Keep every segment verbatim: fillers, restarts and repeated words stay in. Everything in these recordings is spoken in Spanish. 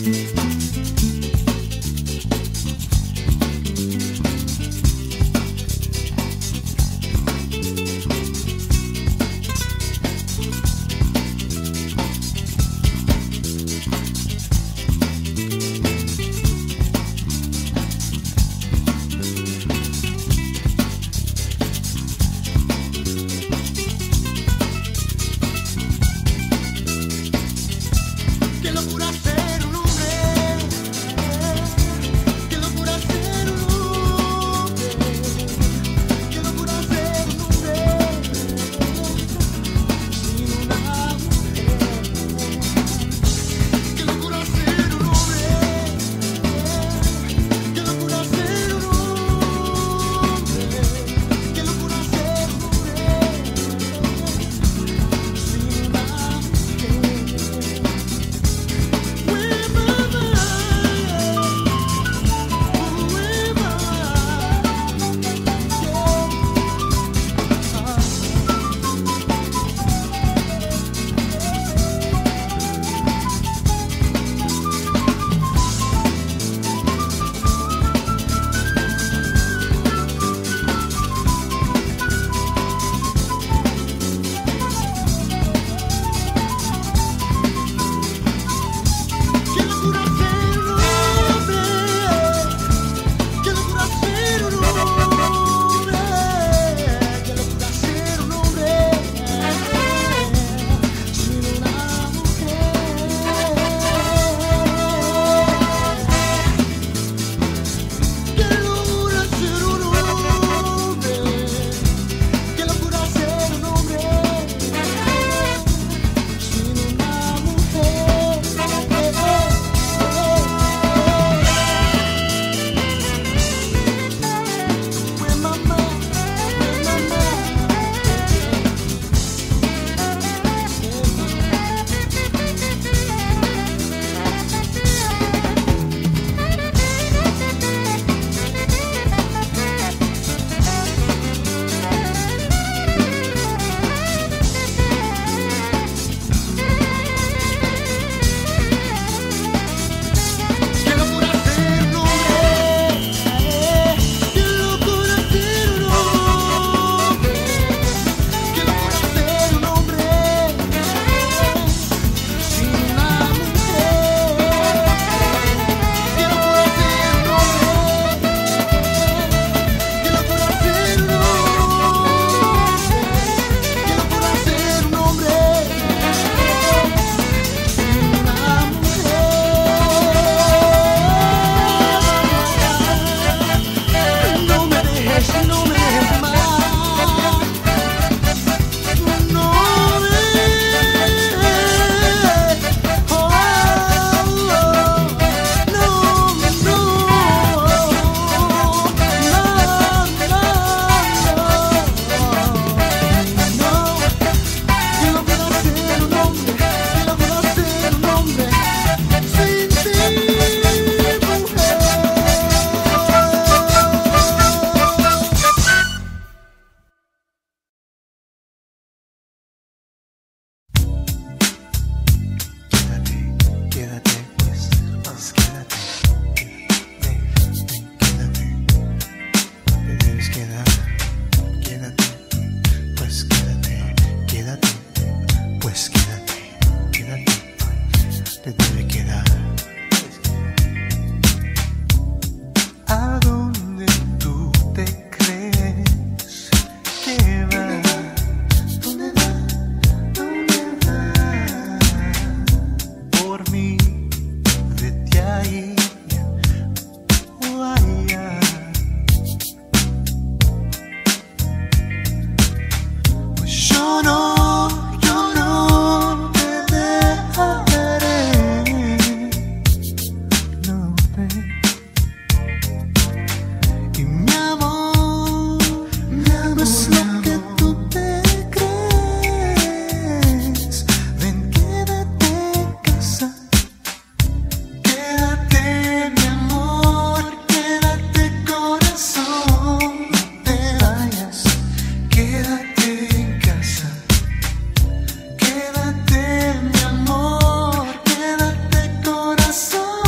Quédate, mi amor, quédate, corazón.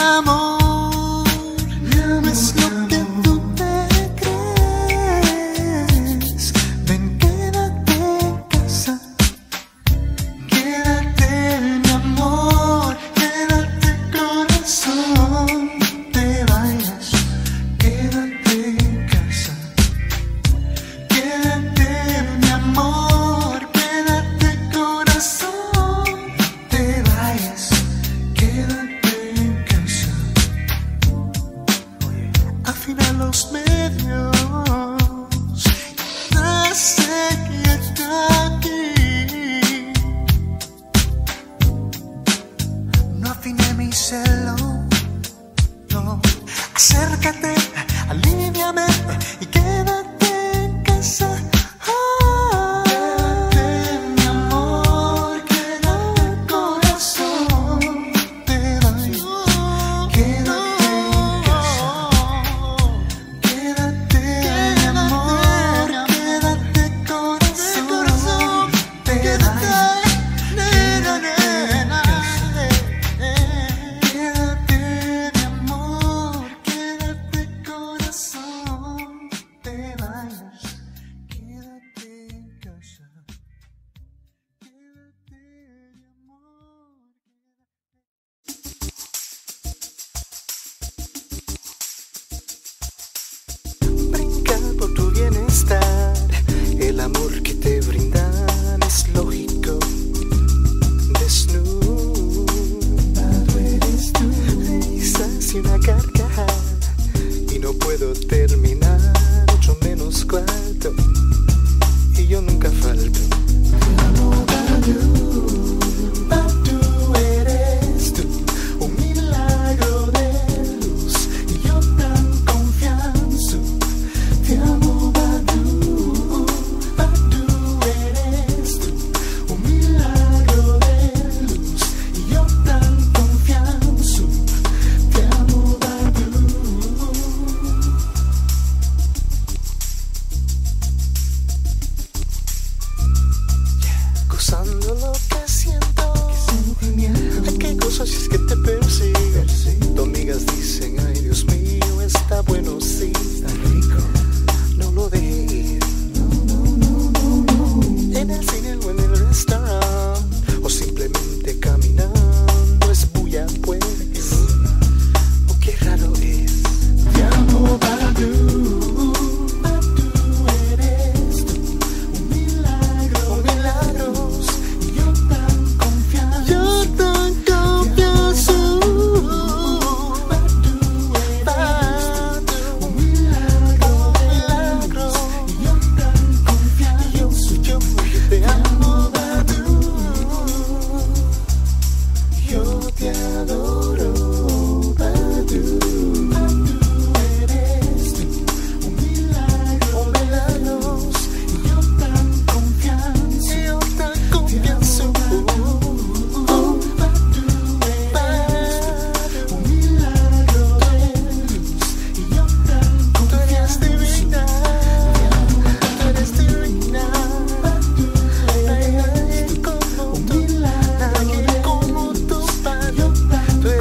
amor, no es lo que tú te crees. Ven, quédate en casa, quédate mi amor, quédate corazón, te vayas, quédate en casa, quédate mi amor, quédate corazón, te vayas, quédate en casa. Afina los medios, hace que está aquí. No afiné mi celo, no. Acércate, alíviame y quédate en casa. Quédate, mi amor, quédate corazón, te vayas, quédate en casa. Quédate, mi amor, quédate corazón, te vayas, quédate en casa. Quédate, mi amor, quédate corazón, te vayas, quédate en casa. Quédate, mi amor. Brinca por tu bienestar, el amor que te brindan es lógico. Desnudado eres tú, risas y una carcajada, y no puedo terminar, mucho menos cuarto, y yo nunca falto. Badu, eres tú, un milagro de luz, y yo tan confianza. Te amo, Badu, Badu, eres tú, un milagro de luz, y yo tan confianza. Te amo, Badu. Gozando lo que siento, ay, qué cosas es que te persigo. Tus amigas dicen, ay, Dios mío, está bueno, sí, está rico, no lo dejes ir. En el cine o en el restaurante, o simplemente caminando, es bulla, pues, oh, qué raro es. Te amo, Badu, Badu, eres tú, un milagro, un milagro, y yo tan confiado, yo tan confiado. Badu, eres tú, un milagro, un milagro, y yo tan confiado. Yo soy yo, te amo, Badu, yo te adoro, Badu. Badu, eres tú, un milagro, un milagro, y yo tan confiado, yo tan confiado. Oh, Badu, eres tú, un milagro de luz, y yo tan confiado. Tú eres divina, tú eres divina. Badu, eres tú, como un milagro, nadie como tú, Badu. Tú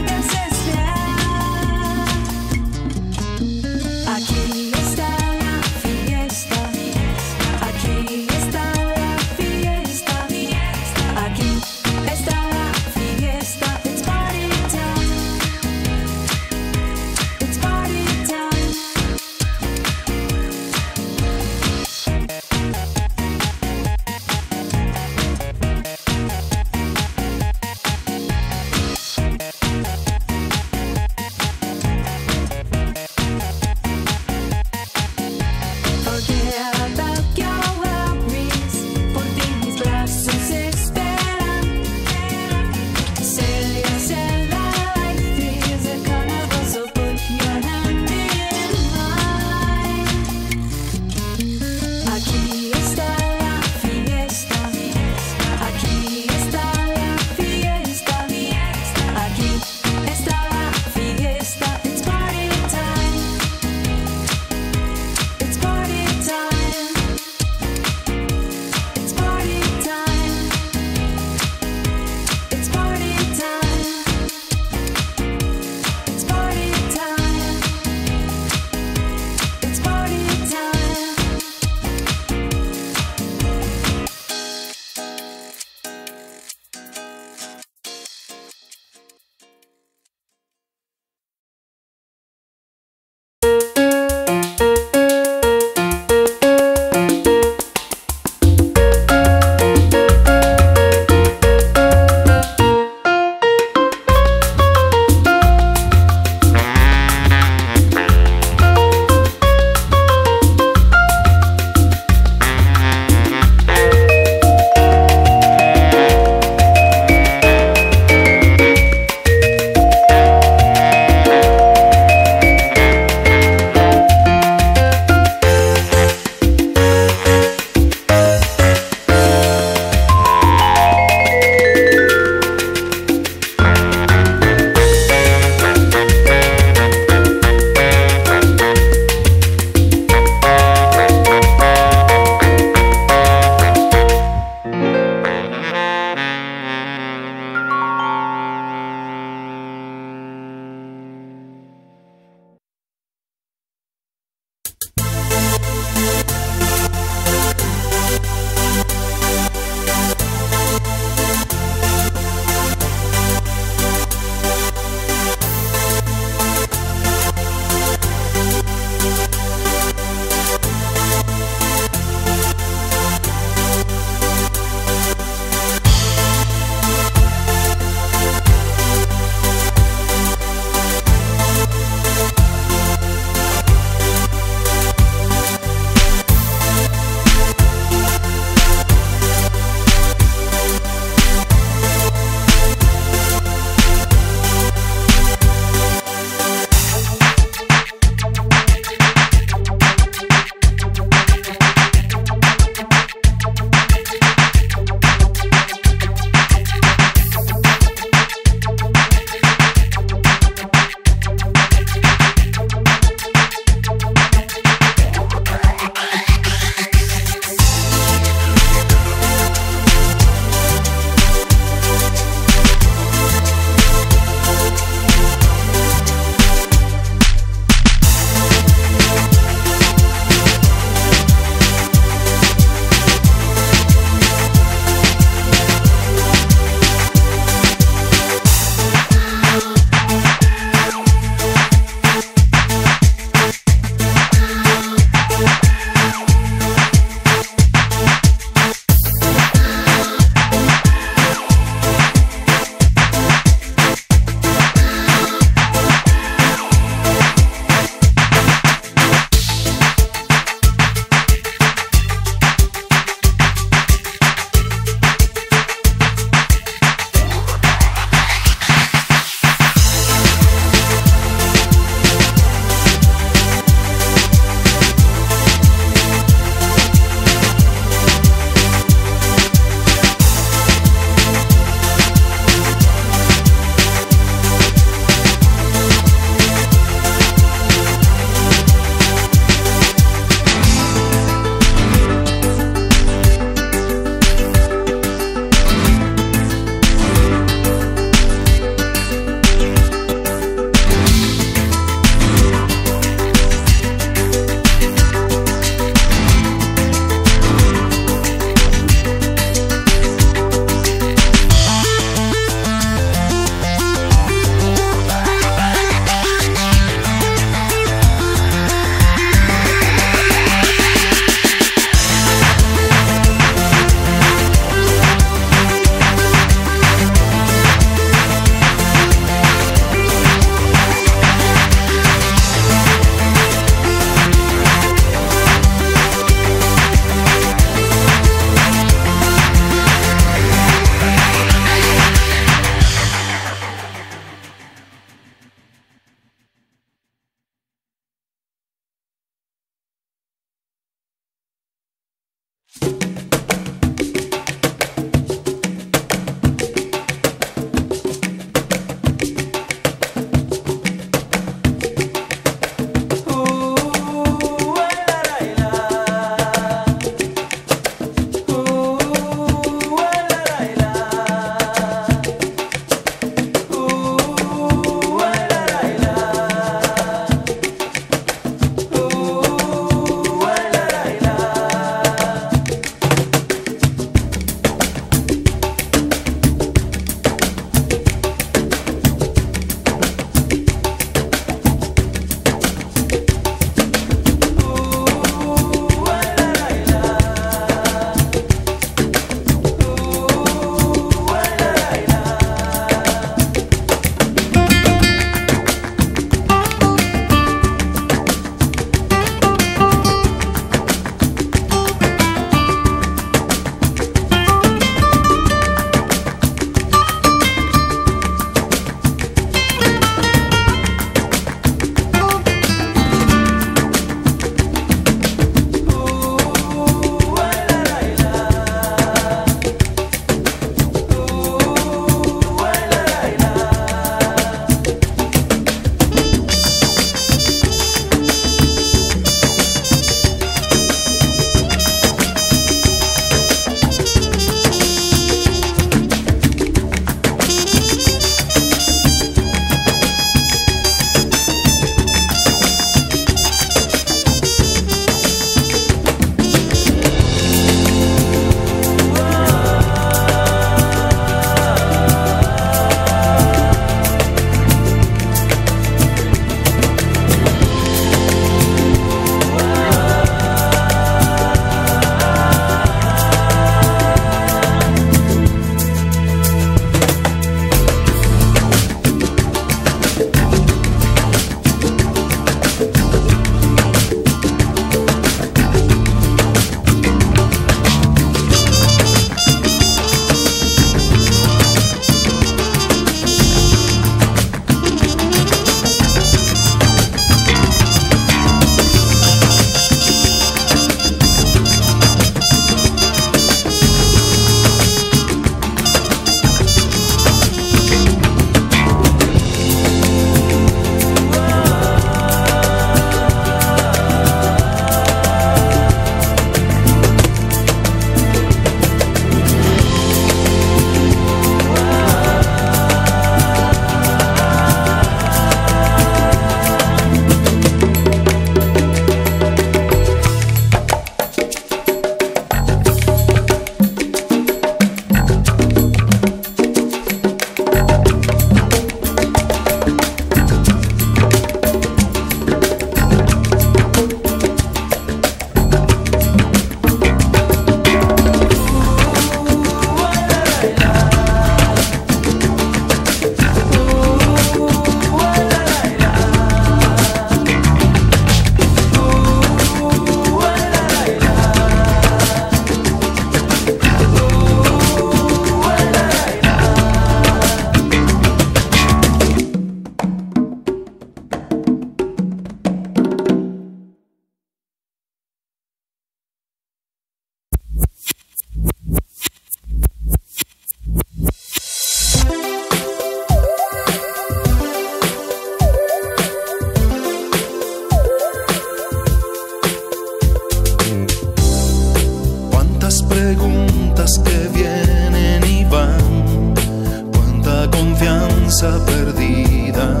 esperanza perdida.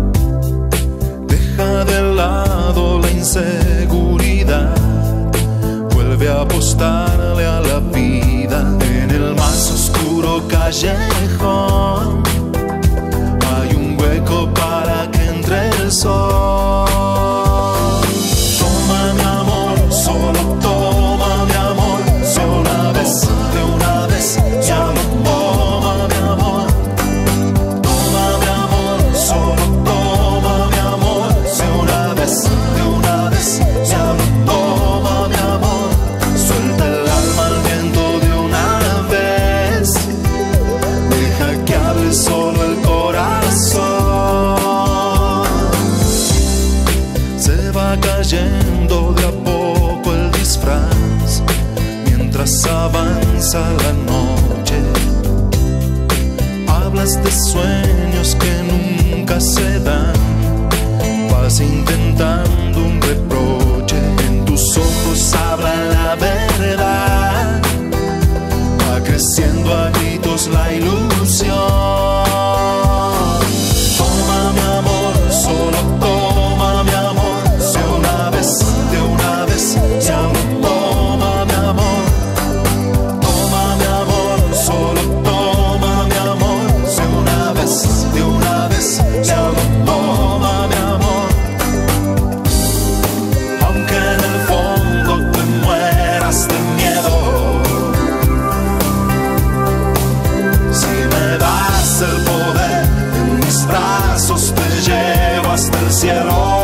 Deja de lado la inseguridad, vuelve a apostarle a la vida. En el más oscuro callejón hay un hueco para que entre el sol. Toma mi amor, solo toma mi amor, de una vez, de una vez, ya no toma mi amor. Toma mi amor, solo toma mi amor, de una vez, de una vez, ya no toma mi amor. Suelta el alma al viento de una vez, deja que hable solo el corazón. Se va cayendo de a poco el disfraz mientras avanza la noche. Hablas de sueños que nunca se dan, vas intentando un reproche. En tus ojos habla la verdad, va creciendo a gritos la ilusión. Toma mi amor, solo toma mi amor, de una vez, de una vez, ya no toma mi amor. Toma mi amor, solo toma mi amor, de una vez, de una vez, ya no toma mi amor. Aunque en el fondo te mueras de miedo, si me das el poder, en mis brazos te llevo hasta el cielo.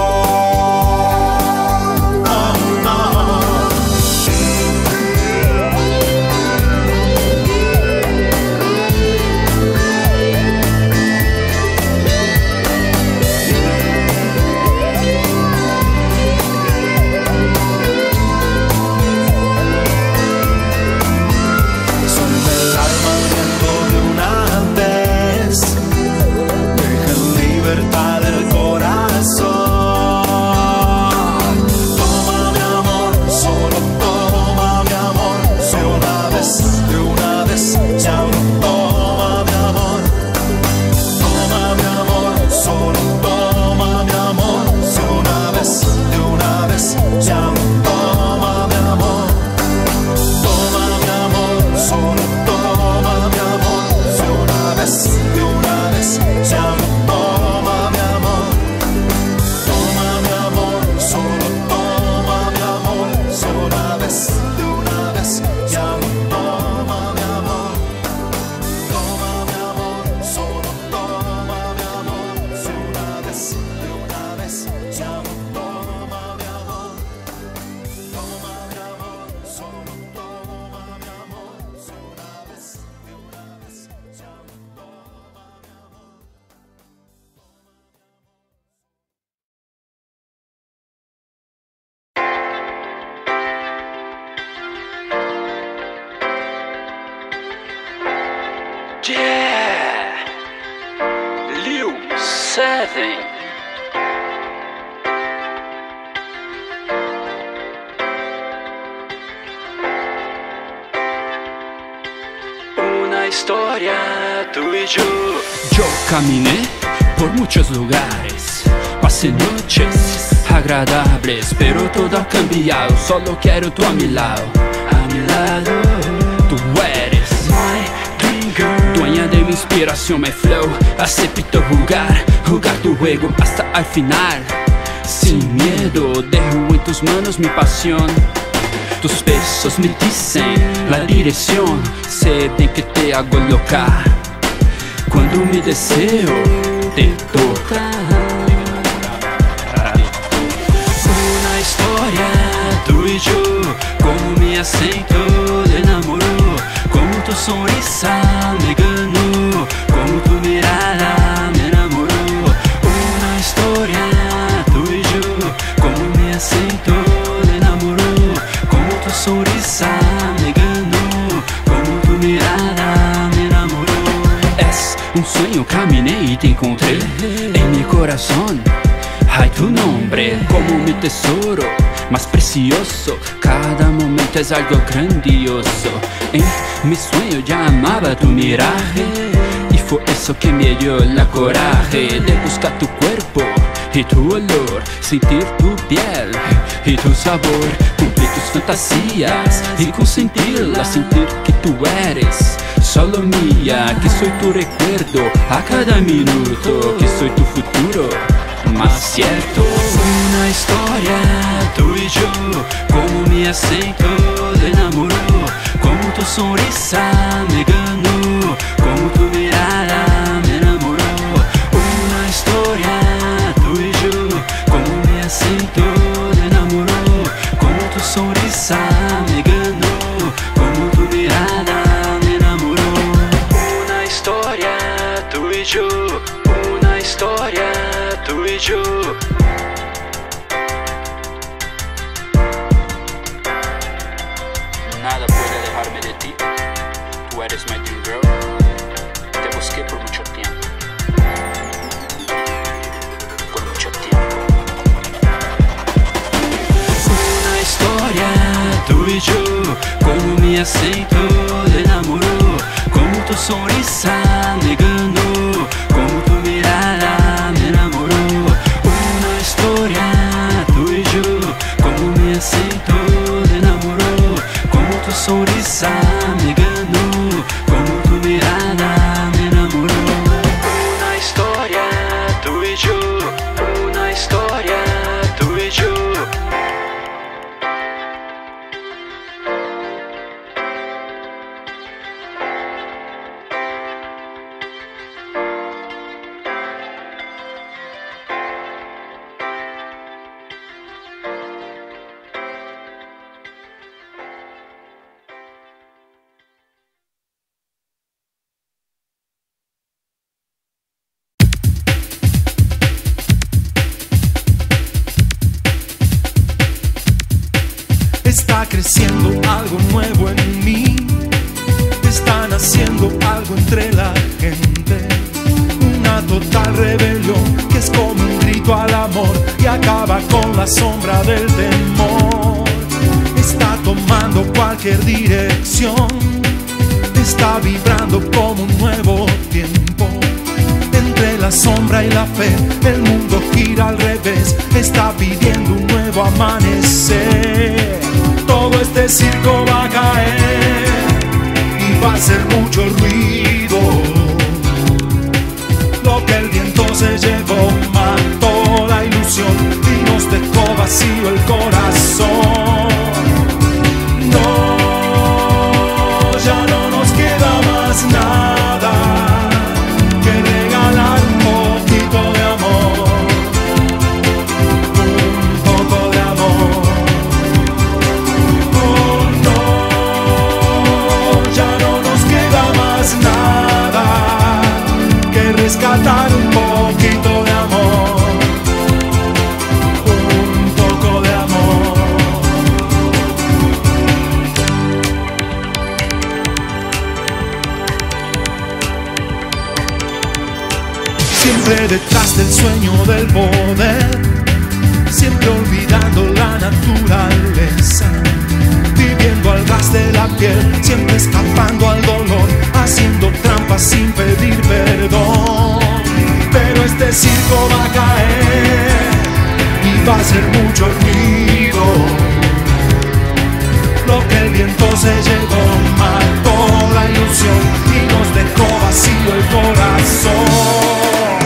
Yeah, Lil Seven. Una historia, tú y yo. Yo caminé por muchos lugares, pasé noches agradables, pero todo ha cambiado, solo quiero tú a mi lado. A mi lado, tú eres my dream girl, dueña de mi inspiración, my flow. Acepto jugar, jugar tu juego hasta al final. Sin miedo, dejo en tus manos mi pasión. Tus besos me dicen la dirección, sé bien que te hago loca cuando mi deseo te toca. Una historia, tú y yo, como mi acento te enamoró, como tu sonrisa me ganó, como tu mirada me enamoró. Una historia, tú y yo, como mi acento te enamoró, como tu sonrisa me ganó, como tu mirada me enamoró. Es un sueño, caminé y te encontré en mi corazón. Hay tu nombre como mi tesoro más precioso, cada momento es algo grandioso. En mi sueño ya amaba tu miraje y fue eso que me dio la coraje de buscar tu cuerpo y tu olor, sentir tu piel y tu sabor, cumplir tus fantasías y consentirlas, sentir que tú eres solo mía, que soy tu recuerdo a cada minuto, que soy tu futuro más cierto. Una historia, tú y yo, como mi acento te enamoró, como tu sonrisa me ganó, como tu mirada me enamoró. Una historia, tú y yo, como mi acento te enamoró, como tu sonrisa me ganó, como tu mirada me enamoró. Una historia, tú y yo, una historia, tú y yo. Nada puede alejarme de ti, tú eres my dream girl. Te busqué por mucho tiempo, por mucho tiempo. Una historia, tú y yo, como mi acento te enamoró, como tu sonrisa me ganó, como tu mirada me enamoró. Una historia, tú y yo, como mi acento te enamoró, como tu sonrisa me ganó, como tu mirada me enamoró. Una historia, tú y yo, una historia, tú y yo. Está creciendo algo nuevo en mí, está naciendo algo entre la gente, una total rebelión que es como un grito al amor y acaba con la sombra del temor. Está tomando cualquier dirección, está vibrando como un nuevo tiempo. Entre la sombra y la fe, el mundo gira al revés, está pidiendo un nuevo amanecer. Todo este circo va a caer y va a hacer mucho ruido. Lo que el viento se llevó mató la ilusión y nos dejó vacío el corazón. No, ya no nos queda más nada que regalar un poquito de amor, un poco de amor. Oh no, ya no nos queda más nada que rescatar un poquito de amor, un poco de amor. Siempre detrás del sueño del poder, siempre olvidando la naturaleza, viviendo al ras de la piel, siempre escapando al dolor, haciendo trampas sin pedir perdón. Pero este circo va a caer y va a hacer mucho ruido. Lo que el viento se llevó mató la ilusión y nos dejó vacío el corazón.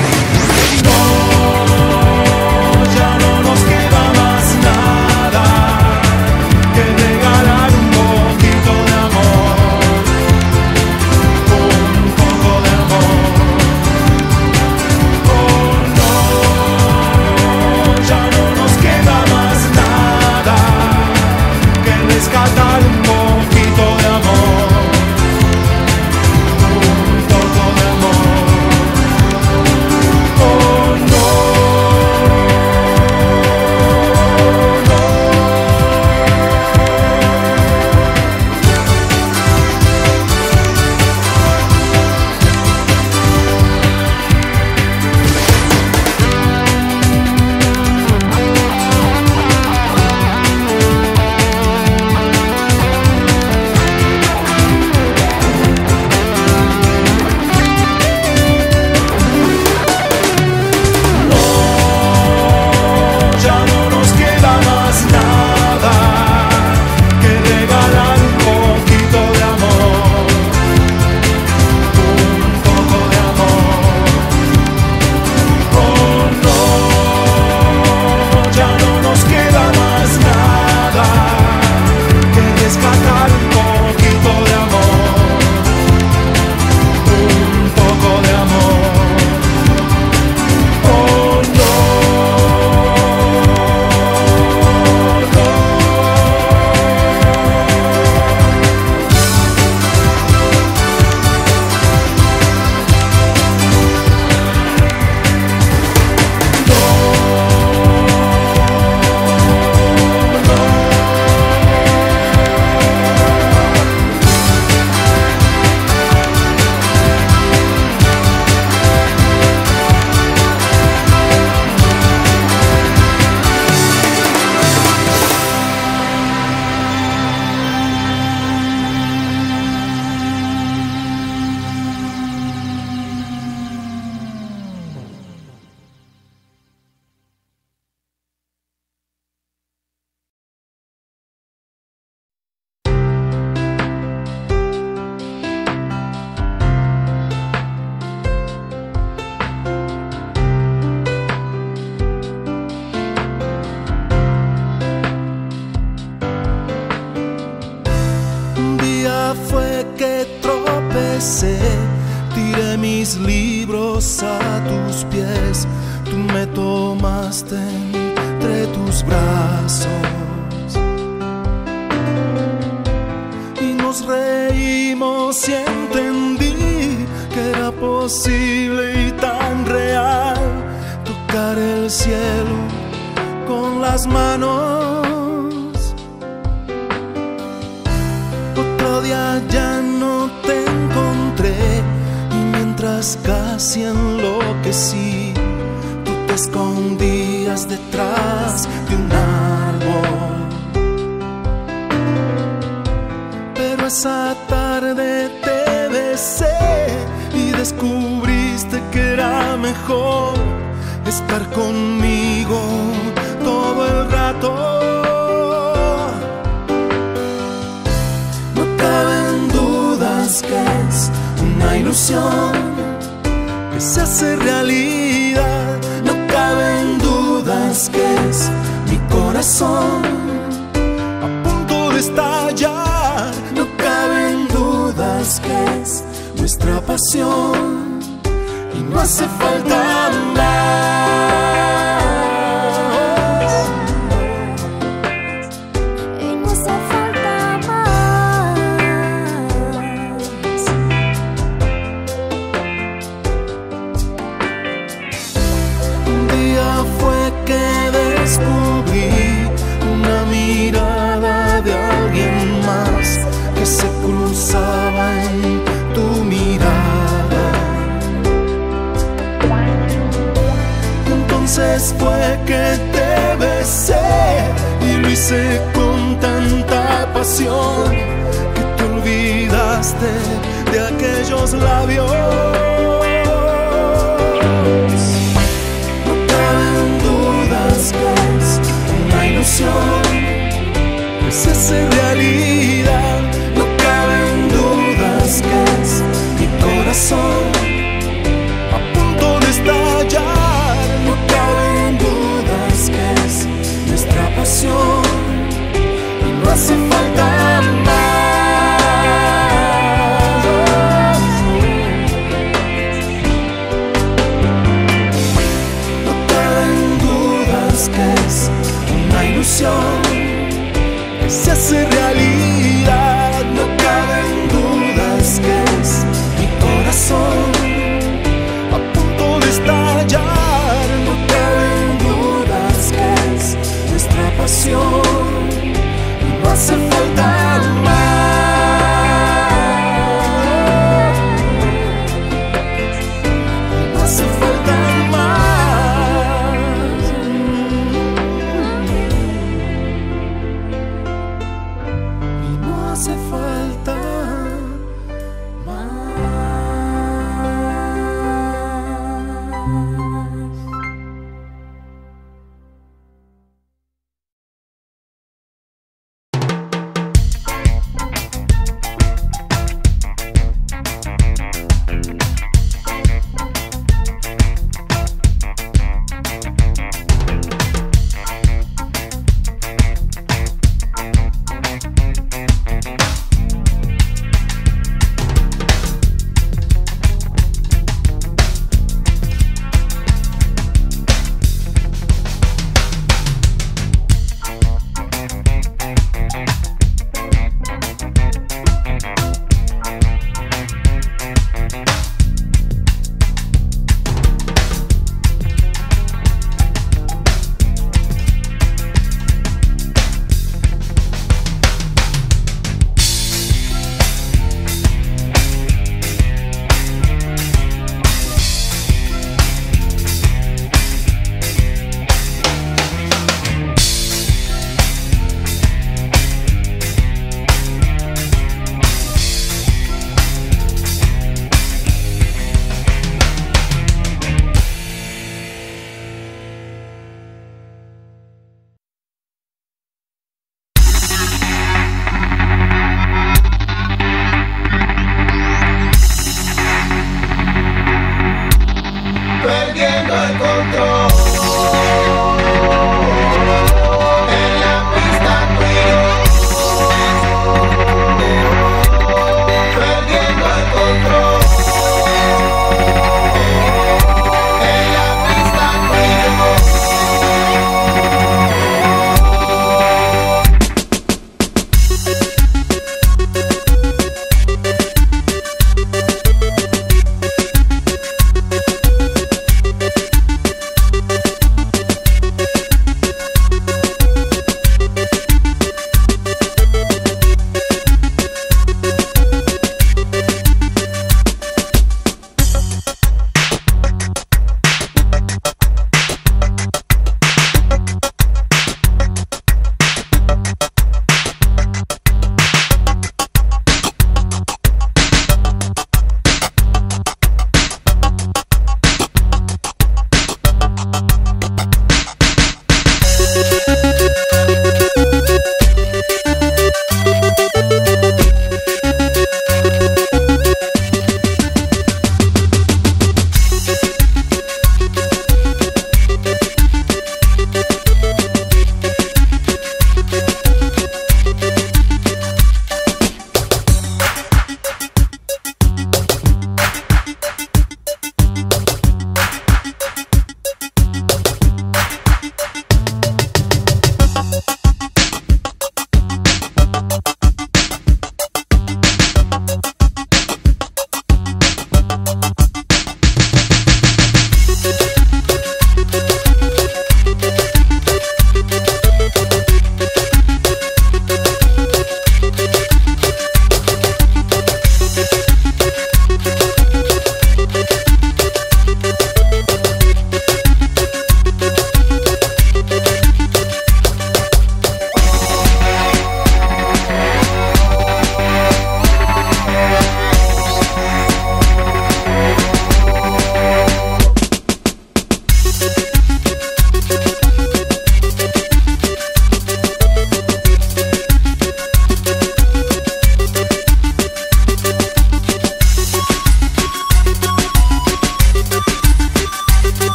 No, ya no nos queda más nada que regalar un poquito de amor, un poco de amor. Oh no, ya no nos queda más nada que rescatar un poquito de amor. besé, tiré mis libros a tus pies, tú me tomaste entre tus brazos y nos reímos y entendí que era posible y tan real tocar el cielo con las manos. Otro día ya no te encontré y mientras casi enloquecí, tú te escondías detrás de un árbol. Pero esa tarde te besé y descubriste que era mejor estar conmigo todo el rato. No caben dudas que es una ilusión que se hace realidad. No caben dudas que es mi corazón a punto de estallar. No caben dudas que es nuestra pasión y no hace falta más. Y no hace falta más. Un día fue que descubrí una mirada de alguien más que se cruzaba en tu mirada. Entonces fue que te besé y lo hice con tanta pasión que te olvidaste de aquellos labios. No caben dudas que es una ilusión que se hace realidad.